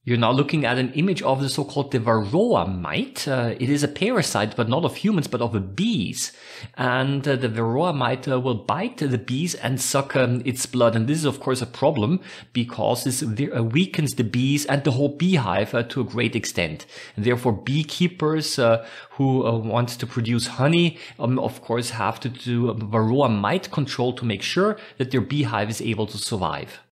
You're now looking at an image of the so-called the Varroa mite. It is a parasite, but not of humans, but of bees. And the Varroa mite will bite the bees and suck its blood. And this is, of course, a problem because this weakens the bees and the whole beehive to a great extent. And therefore, beekeepers who want to produce honey, of course, have to do Varroa mite control to make sure that their beehive is able to survive.